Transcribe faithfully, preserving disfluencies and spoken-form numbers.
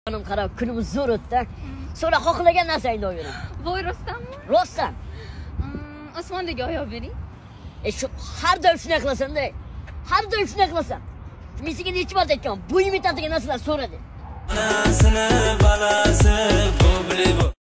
Hanım qarab, kunimiz zo'r o'tdi. Sonra xohlagan narsangni o'yiraman. Voy rostdanmi? Rostdan. Hmm, osmondagi oyoq bering. E shu har doim shunday qilasan-da. Har doim shunday qilasan. Men senga necha marta aytganman, bo'yim yetadigan narsalar so'ra deb. Anasini balasi bu